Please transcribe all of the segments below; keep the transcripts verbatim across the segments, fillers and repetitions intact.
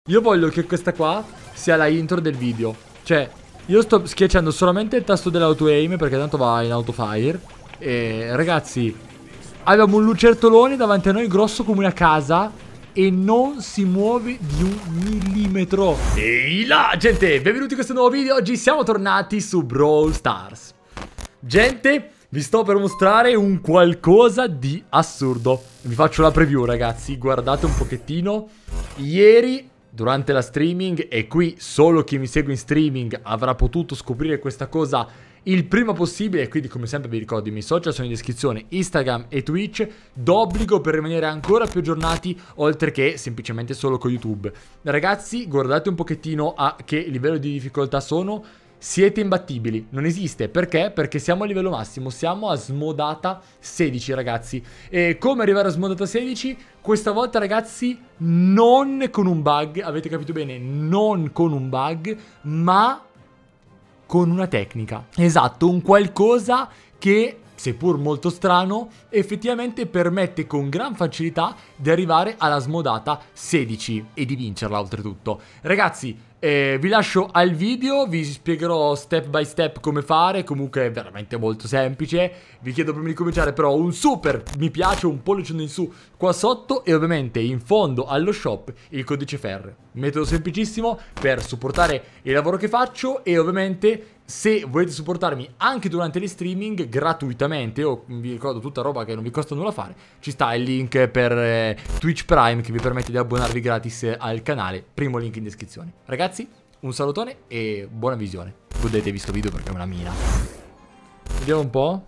Io voglio che questa qua sia la intro del video. Cioè, io sto schiacciando solamente il tasto dell'auto aim perché tanto va in autofire. E ragazzi, abbiamo un lucertolone davanti a noi grosso come una casa e non si muove di un millimetro. Ehi là, gente, benvenuti in questo nuovo video. Oggi siamo tornati su Brawl Stars. Gente, vi sto per mostrare un qualcosa di assurdo. Vi faccio la preview, ragazzi. Guardate un pochettino. Ieri, durante la streaming, e qui solo chi mi segue in streaming avrà potuto scoprire questa cosa il prima possibile. Quindi, come sempre, vi ricordo, i miei social sono in descrizione, Instagram e Twitch, d'obbligo per rimanere ancora più aggiornati, oltre che semplicemente solo con YouTube. Ragazzi, guardate un pochettino a che livello di difficoltà sono. Siete imbattibili, non esiste. Perché? Perché siamo a livello massimo, siamo a smodata sedici, ragazzi. E come arrivare a smodata sedici? Questa volta, ragazzi, non con un bug, avete capito bene, non con un bug, ma con una tecnica. Esatto, un qualcosa che, seppur molto strano, effettivamente permette con gran facilità di arrivare alla smodata sedici e di vincerla oltretutto. Ragazzi, Eh, vi lascio al video, vi spiegherò step by step come fare. Comunque è veramente molto semplice. Vi chiedo prima di cominciare però un super mi piace, un pollice in su qua sotto, e ovviamente in fondo allo shop il codice F R. Metodo semplicissimo per supportare il lavoro che faccio, e ovviamente se volete supportarmi anche durante le streaming gratuitamente, o vi ricordo tutta roba che non vi costa nulla fare, ci sta il link per eh, Twitch Prime che vi permette di abbonarvi gratis al canale. Primo link in descrizione. Ragazzi, un salutone e buona visione. Godetevi sto video perché è una mina. Vediamo un po'.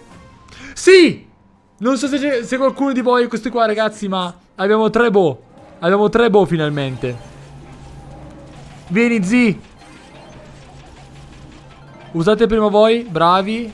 Sì! Non so se, se qualcuno di voi è questo qua, ragazzi, ma abbiamo tre boh. Abbiamo tre boh finalmente. Vieni, zi. Usate prima voi, bravi.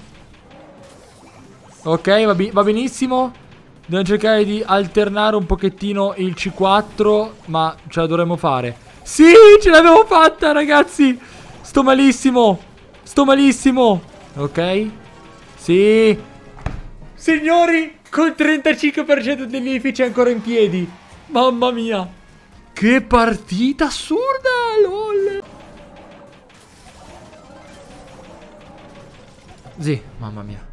Ok, va, va benissimo. Dobbiamo cercare di alternare un pochettino il C quattro, ma ce la dovremmo fare. Sì, ce l'abbiamo fatta, ragazzi. Sto malissimo. Sto malissimo. Ok. Sì. Signori, col trentacinque per cento degli edifici ancora in piedi. Mamma mia. Che partita assurda, lol. Sì, mamma mia.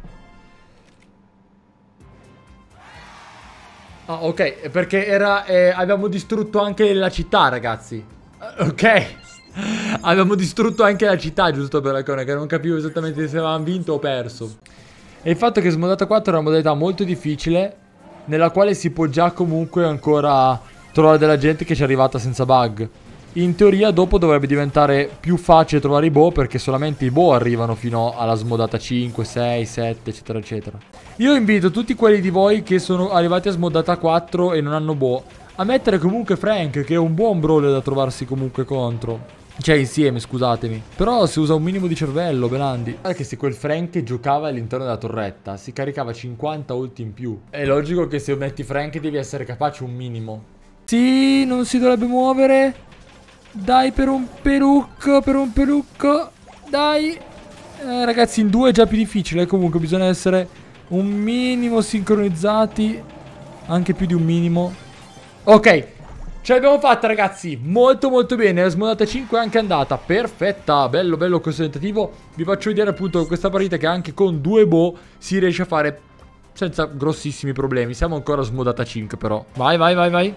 Ah, ok, perché era eh, abbiamo distrutto anche la città, ragazzi. Ok. Abbiamo distrutto anche la città, giusto per la cronaca, che non capivo esattamente se avevamo vinto o perso. E il fatto che smodata quattro è una modalità molto difficile, nella quale si può già comunque ancora trovare della gente che ci è arrivata senza bug. In teoria dopo dovrebbe diventare più facile trovare i boh, perché solamente i boh arrivano fino alla smodata cinque, sei, sette, eccetera, eccetera. Io invito tutti quelli di voi che sono arrivati a smodata quattro e non hanno boh a mettere comunque Frank, che è un buon brawler da trovarsi comunque contro. Cioè insieme, scusatemi. Però si usa un minimo di cervello, Belandi. Guarda che se quel Frank giocava all'interno della torretta si caricava cinquanta ulti in più. È logico che se metti Frank devi essere capace un minimo. Sì, non si dovrebbe muovere. Dai, per un pelucco, per un pelucco. Dai. Eh, ragazzi, in due è già più difficile. Comunque bisogna essere un minimo sincronizzati. Anche più di un minimo. Ok, ce l'abbiamo fatta, ragazzi. Molto molto bene. La smodata cinque è anche andata. Perfetta. Bello bello questo tentativo. Vi faccio vedere appunto questa partita che anche con due boh si riesce a fare senza grossissimi problemi. Siamo ancora a smodata cinque però. Vai vai vai vai.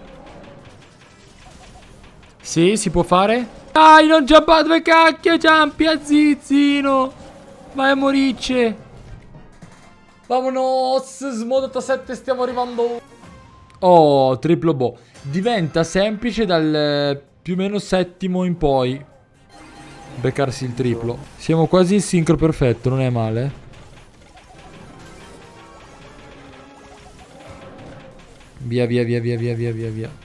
Sì, si può fare. Dai, non giampa, dove cacchio giampi a zizzino. Vai a moricce. Vamonos, smodata sette, stiamo arrivando. Oh, triplo boh. Diventa semplice dal eh, più o meno settimo in poi beccarsi il triplo. Siamo quasi in sincro perfetto, non è male. Via, via, via, via, via, via, via, via.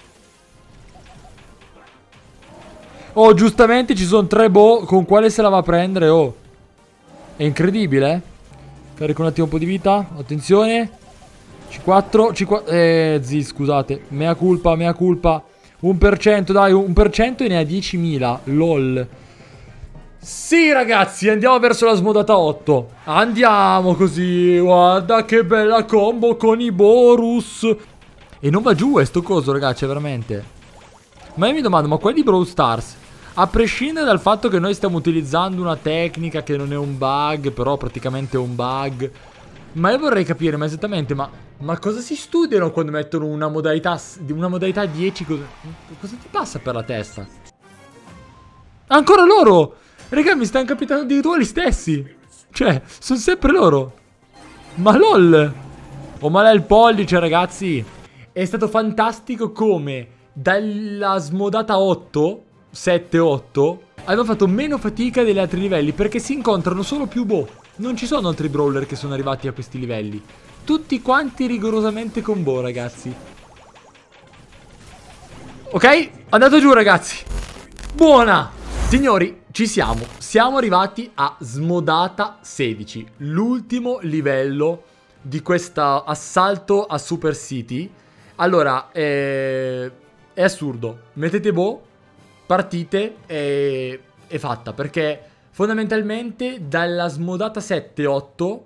Oh, giustamente ci sono tre boh. Con quale se la va a prendere? Oh, è incredibile, eh? Carico un attimo un po' di vita. Attenzione. C quattro, C quattro. Eh, zi, scusate. Mea culpa, mea culpa. un per cento, dai, un per cento e ne ha diecimila. Lol. Sì, ragazzi, andiamo verso la smodata otto. Andiamo così. Guarda che bella combo con i Borus. E non va giù, è sto coso, ragazzi, veramente. Ma io mi domando, ma quelli di Brawl Stars, a prescindere dal fatto che noi stiamo utilizzando una tecnica che non è un bug, però praticamente è un bug, ma io vorrei capire, ma esattamente, ma, ma cosa si studiano quando mettono una modalità, una modalità dieci? Cosa, cosa ti passa per la testa? Ancora loro! Raga, mi stanno capitando addirittura gli stessi. Cioè, sono sempre loro. Ma lol. Oh, ma là il pollice, ragazzi. È stato fantastico come dalla smodata otto, sette, otto, abbiamo fatto meno fatica degli altri livelli, perché si incontrano solo più boh. Non ci sono altri brawler che sono arrivati a questi livelli. Tutti quanti rigorosamente con boh, ragazzi. Ok, andato giù, ragazzi. Buona. Signori, ci siamo. Siamo arrivati a smodata sedici, l'ultimo livello di questo assalto a Super City. Allora, eh, è assurdo. Mettete boh, partite e è fatta, perché fondamentalmente dalla smodata sette otto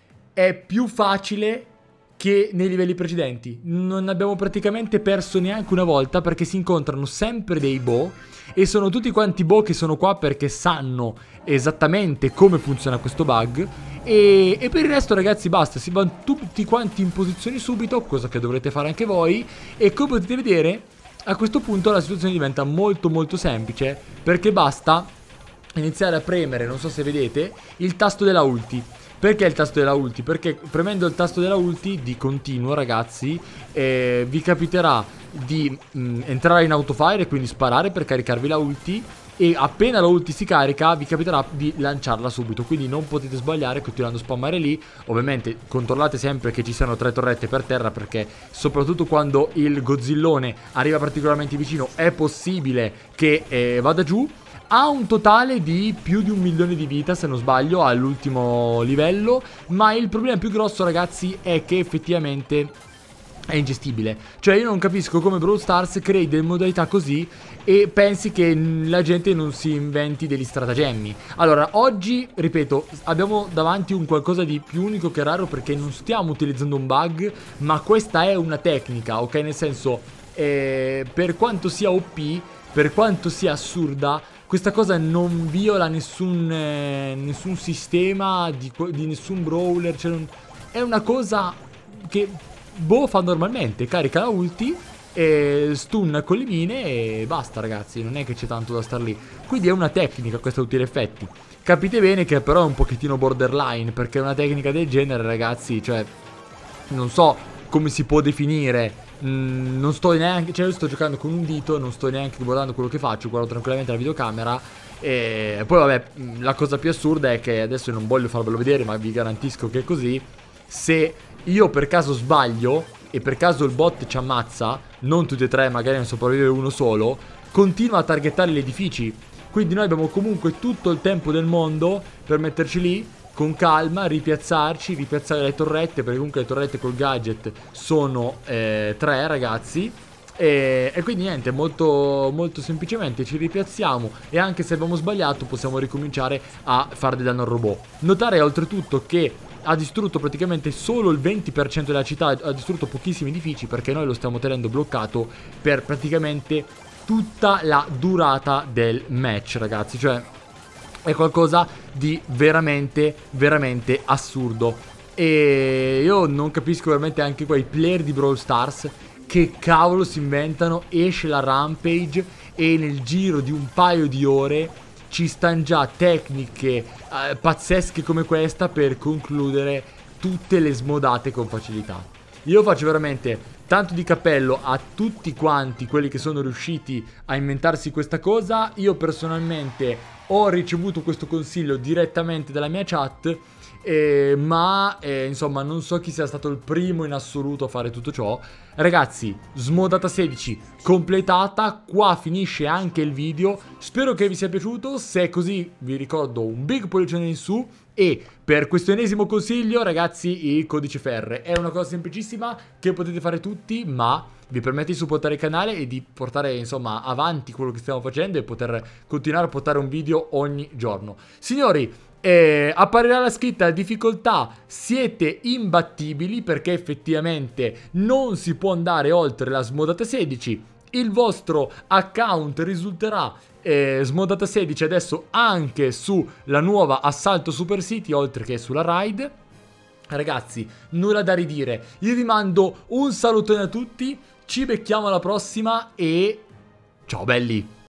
è più facile che nei livelli precedenti. Non abbiamo praticamente perso neanche una volta, perché si incontrano sempre dei boh e sono tutti quanti boh che sono qua perché sanno esattamente come funziona questo bug. E, e per il resto, ragazzi, basta, si vanno tutti quanti in posizioni subito, cosa che dovrete fare anche voi. E come potete vedere, a questo punto la situazione diventa molto molto semplice, perché basta iniziare a premere, non so se vedete, il tasto della ulti. Perché il tasto della ulti? Perché premendo il tasto della ulti di continuo, ragazzi, eh, vi capiterà di mh, entrare in autofire e quindi sparare per caricarvi la ulti. E appena la ulti si carica vi capiterà di lanciarla subito, quindi non potete sbagliare continuando a spammare lì. Ovviamente controllate sempre che ci siano tre torrette per terra, perché soprattutto quando il Godzillone arriva particolarmente vicino è possibile che eh, vada giù. Ha un totale di più di un milione di vita, se non sbaglio, all'ultimo livello. Ma il problema più grosso, ragazzi, è che effettivamente è ingestibile. Cioè io non capisco come Brawl Stars crei delle modalità così e pensi che la gente non si inventi degli stratagemmi. Allora, oggi, ripeto, abbiamo davanti un qualcosa di più unico che raro, perché non stiamo utilizzando un bug, ma questa è una tecnica, ok? Nel senso, eh, per quanto sia O P, per quanto sia assurda, questa cosa non viola nessun, eh, nessun sistema di, di nessun brawler. Cioè non, è una cosa che boh fa normalmente. Carica la ulti e stun con le mine e basta, ragazzi. Non è che c'è tanto da star lì. Quindi è una tecnica questa a tutti gli effetti. Capite bene che però è un pochettino borderline, perché una tecnica del genere, ragazzi, cioè non so come si può definire. Mm, non sto neanche, cioè io sto giocando con un dito, non sto neanche guardando quello che faccio, guardo tranquillamente la videocamera. E poi vabbè, la cosa più assurda è che adesso io non voglio farvelo vedere, ma vi garantisco che è così. Se io per caso sbaglio e per caso il bot ci ammazza, non tutti e tre, magari ne sopravvive uno solo, continua a targettare gli edifici. Quindi noi abbiamo comunque tutto il tempo del mondo per metterci lì con calma, ripiazzarci, ripiazzare le torrette, perché comunque le torrette col gadget sono eh, tre, ragazzi. E, e quindi niente, molto, molto semplicemente ci ripiazziamo e anche se abbiamo sbagliato possiamo ricominciare a fare del danno al robot. Notare oltretutto che ha distrutto praticamente solo il venti per cento della città, ha distrutto pochissimi edifici, perché noi lo stiamo tenendo bloccato per praticamente tutta la durata del match, ragazzi. Cioè è qualcosa di veramente, veramente assurdo. E io non capisco veramente anche quei player di Brawl Stars che cavolo si inventano. Esce la Rampage e nel giro di un paio di ore ci stanno già tecniche eh, pazzesche come questa per concludere tutte le smodate con facilità. Io faccio veramente tanto di cappello a tutti quanti quelli che sono riusciti a inventarsi questa cosa. Io personalmente ho ricevuto questo consiglio direttamente dalla mia chat, eh, ma eh, insomma non so chi sia stato il primo in assoluto a fare tutto ciò. Ragazzi, smodata sedici completata, qua finisce anche il video. Spero che vi sia piaciuto, se è così vi ricordo un big pollice in su. E per questo ennesimo consiglio, ragazzi, il codice F R è una cosa semplicissima che potete fare tutti, ma vi permette di supportare il canale e di portare, insomma, avanti quello che stiamo facendo e poter continuare a portare un video ogni giorno. Signori, eh, apparirà la scritta difficoltà, siete imbattibili, perché effettivamente non si può andare oltre la smodata sedici. il vostro account risulterà eh, smodata sedici adesso anche sulla nuova Assalto Super City, oltre che sulla Raid. Ragazzi, nulla da ridire. Io vi mando un salutone a tutti, ci becchiamo alla prossima e ciao belli!